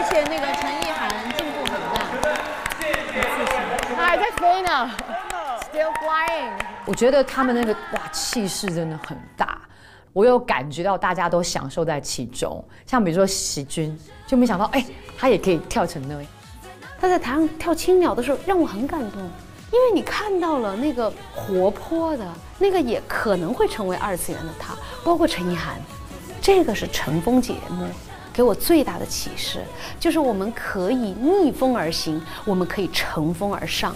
且那个陈意涵进步很大， 他还在飞呢 ，still flying。 我觉得他们那个气势真的很大，我有感觉到大家都享受在其中。像比如说喜君，就没想到他也可以跳成那样。 他在台上跳青鸟的时候让我很感动，因为你看到了那个活泼的那个也可能会成为二次元的他，包括陈意涵，这个是乘风节目给我最大的启示，就是我们可以逆风而行，我们可以乘风而上。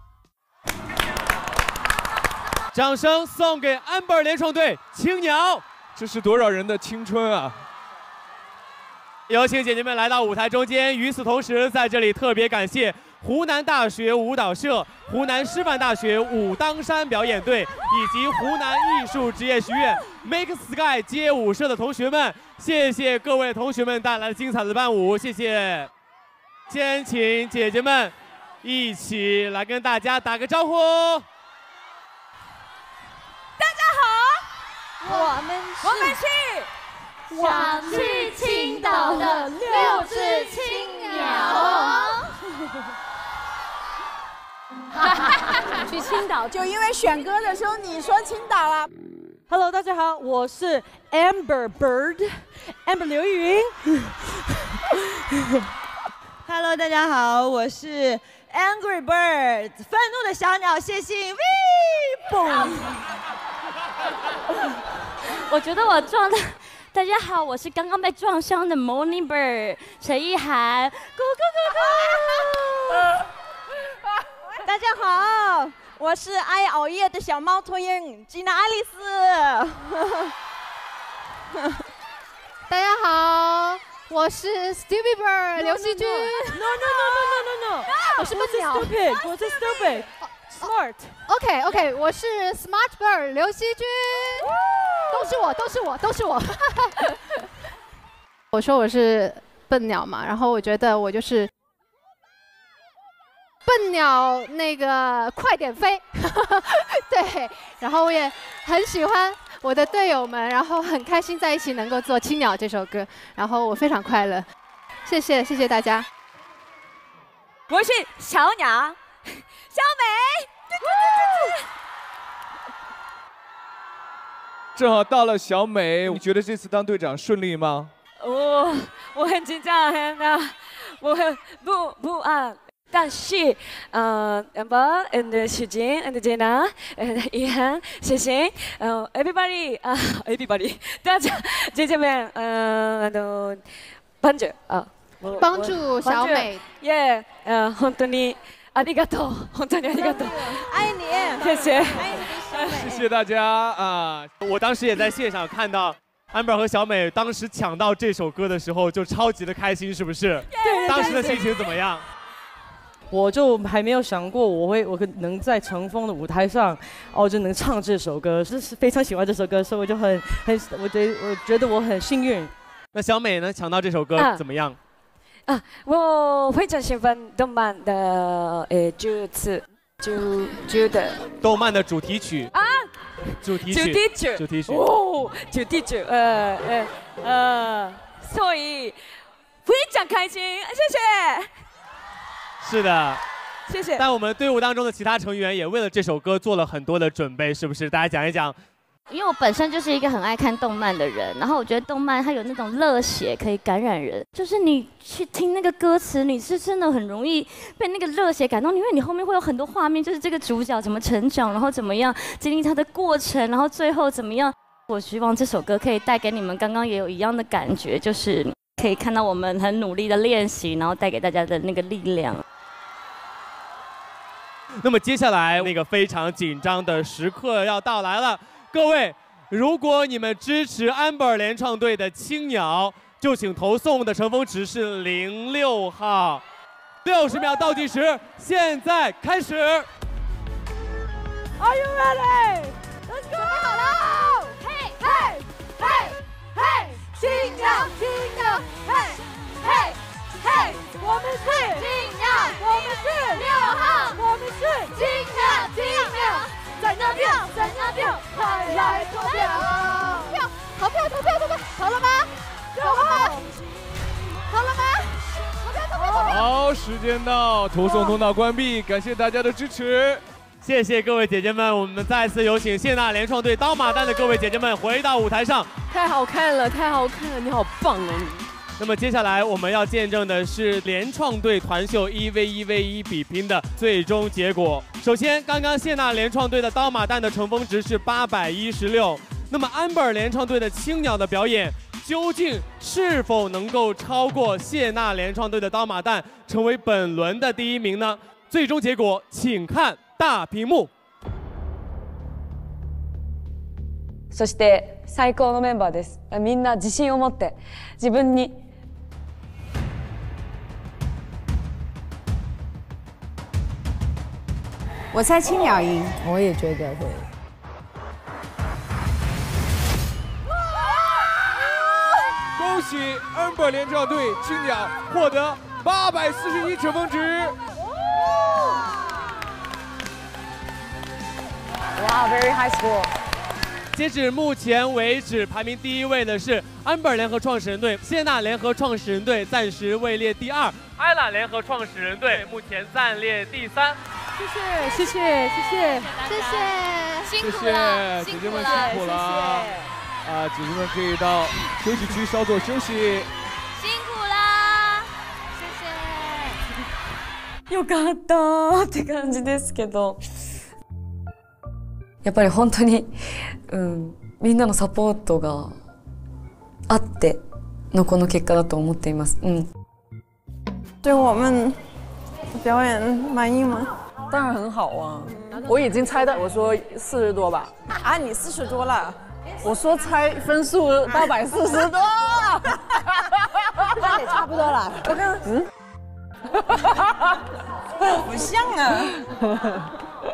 掌声送给 Amber 联创队青鸟， 这是多少人的青春啊！ 有请姐姐们来到舞台中间。与此同时，在这里特别感谢湖南大学舞蹈社、湖南师范大学武当山表演队以及湖南艺术职业学院 Make Sky 街舞社的同学们，谢谢各位同学们带来的精彩的伴舞，谢谢。先请姐姐们一起来跟大家打个招呼。 大家好，我们是想去青岛的6只青鸟。 去青岛就因为选歌的时候你说青岛了。 Hello， 大家好，我是 Amber Bird，Amber 刘雨云。 Hello， 大家好，我是 Angry Bird， 愤怒的小鸟谢欣。嘣！ 我觉得我撞的。大家好，我是刚刚被撞伤的 Morning Bird 陈意涵。咕咕咕咕。 大家好，我是爱熬夜的小猫头鹰吉娜爱丽丝。 大家好，我是 Stupid Bird 刘惜君。 No， 我是笨鸟。 我是 Stupid。Smart。OK， 我是 Smart Bird 刘惜君。都是我。我说我是笨鸟嘛，然后我觉得我就是笨鸟，那个快点飞。对，然后我也很喜欢我的队友们，然后很开心在一起能够做《青鸟》这首歌，然后我非常快乐。谢谢大家。 我是小鸟，小美。 正好到了小美，你觉得这次当队长顺利吗？ 我很紧张，我很不安。但是，Amber and 许金 and Jenna and 意涵，谢谢，everybody 大家姐姐们， 帮助小美， 本当にありがとう，本当にありがとう，爱你，谢谢，爱你， 谢谢大家啊！我当时也在现场看到 Amber 和小美当时抢到这首歌的时候，就超级的开心，是不是？当时的心情怎么样？ 我就还没有想过我能在乘风的舞台上，就能唱这首歌，是非常喜欢这首歌，所以我就我觉得我很幸运。 那小美呢？抢到这首歌怎么样？ 我非常喜欢动漫的主题曲啊，主题曲哦，主题曲所以非常开心，谢谢。 是的， 谢谢。 但我们队伍当中的其他成员也为了这首歌做了很多的准备，是不是？大家讲一讲。 因为我本身就是一个很爱看动漫的人，然后我觉得动漫它有那种热血可以感染人，就是你去听那个歌词，你是真的很容易被那个热血感动，因为你后面会有很多画面，就是这个主角怎么成长，然后怎么样经历他的过程，然后最后怎么样。我希望这首歌可以带给你们刚刚也有一样的感觉，就是可以看到我们很努力的练习，然后带给大家的那个力量。 那么接下来那个非常紧张的时刻要到来了。各位，如果你们支持 Amber 联创队的青鸟，就请投送的乘风指示06号。60秒倒计时，现在开始。 Are you ready? Let's go! 好了！嘿，嘿，嘿，嘿，青鸟，青鸟，嘿，嘿，嘿，我们是青鸟，我们是6号，我们是青鸟，青鸟。在那票，在那票，快来投票！投票，投了吗？投了吗？ 好，时间到，投送通道关闭，感谢大家的支持。 谢谢各位姐姐们，我们再次有请谢娜联创队刀马旦的各位姐姐们回到舞台上。 太好看了，太好看了，你好棒哦你！ 那么接下来我们要见证的是联创队团秀1v1v1比拼的最终结果。首先，刚刚谢娜联创队的刀马旦的乘风值是816，那么Amber联创队的青鸟的表演究竟是否能够超过谢娜联创队的刀马旦，成为本轮的第1名呢？最终结果请看大屏幕。 そして最高のメンバーです。みんな自信を持って自分に。 我猜青鸟赢， 我也觉得会。 恭喜 Amber 联创队青鸟获得841乘风值。 哇 ，very high score。 截止目前为止，排名第1位的是Amber联合创始人队，谢娜联合创始人队暂时位列第2，艾拉联合创始人队目前暂列第3。 谢谢，谢谢，谢谢， 谢谢， 辛苦了，姐姐们辛苦了。啊，姐姐们可以到休息区稍作休息。 辛苦啦，谢谢。 よかったって感じですけど。やっぱり本当に、みんなのサポートがあってのこの結果だと思っています。 对我们表演满意吗？ 当然很好啊！我已经猜到，我说40多吧。 啊，你40多了？ 我说猜分数840多， 那也差不多了。我刚不像啊。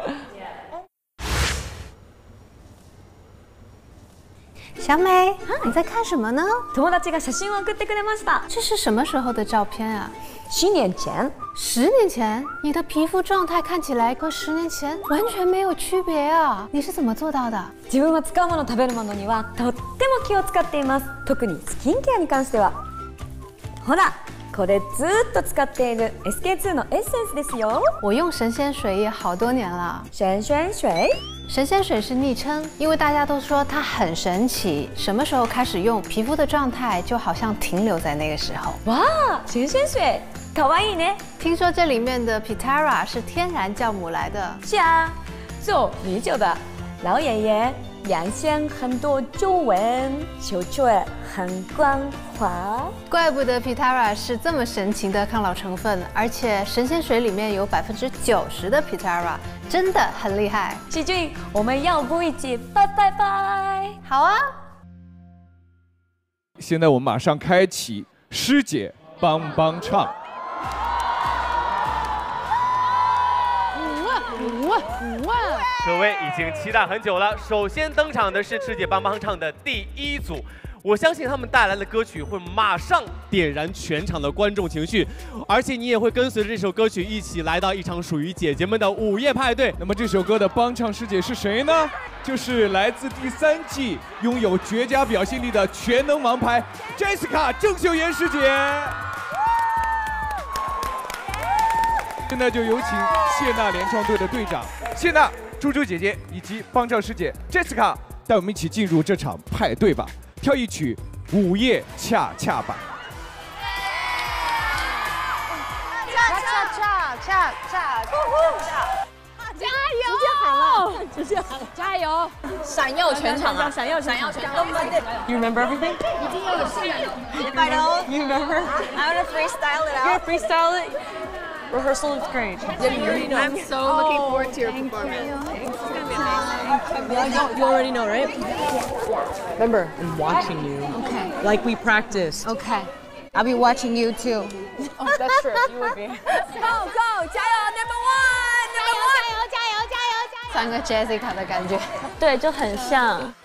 小美，你在看什么呢？ 友達が写真を送ってくれました。 这是什么时候的照片啊 10年前。 10年前，你的皮肤状态看起来和10年前完全没有区别啊！你是怎么做到的？ 自分は使うもの食べるものにはとっても気を使っています。特にスキンケアに関しては。ほら。これずっと使っている SK2 のエッセンスですよ。 我用神仙水也好多年了。 神仙水， 神仙水是昵称，因为大家都说它很神奇。什么时候开始用，皮肤的状态就好像停留在那个时候。 哇，神仙水，可愛いね。 听说这里面的 Pitara 是天然酵母来的。 是啊，做米酒的老爷爷。阳线很多皱纹，球球很光滑。 怪不得 Pitara 是这么神奇的抗老成分，而且神仙水里面有90%的 Pitara， 真的很厉害。 细菌，我们要不一起拜拜拜？ 好啊！ 现在我们马上开启师姐帮帮唱。 各位已经期待很久了。首先登场的是师姐帮帮唱的第1组，我相信他们带来的歌曲会马上点燃全场的观众情绪，而且你也会跟随着这首歌曲一起来到一场属于姐姐们的午夜派对。 那么这首歌的帮唱师姐是谁呢？就是来自第3季拥有绝佳表现力的全能王牌 Jessica 郑秀妍师姐。现在就有请谢娜联创队的队长谢娜、猪猪姐姐以及帮唱师姐 Jessica 带我们一起进入这场派对吧，跳一曲《午夜恰恰吧》。 恰恰，加油！ 直接喊了，加油！ 闪耀全场啊！ 闪耀全场！ You remember everything? If I don't, You remember? I'm gonna freestyle it You're out. gonna freestyle it. Rehearsal is great. I'm so looking forward to your performance. It's gonna be amazing. You already know, right? Remember, I'm watching you. Okay. Like we practiced. Okay. I'll be watching you too. Oh, that's true. You would be. Go go! 加油 Number one! Number one! 三个 Jessica 的感觉。 对，就很像。